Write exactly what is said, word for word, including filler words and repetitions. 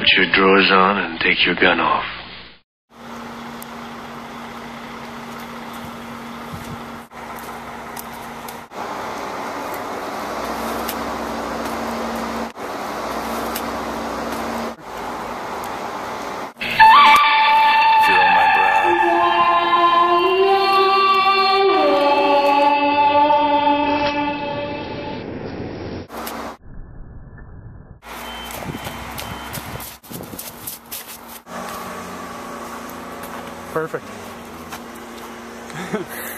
Put your drawers on and take your gun off. Feel my breath. Perfect.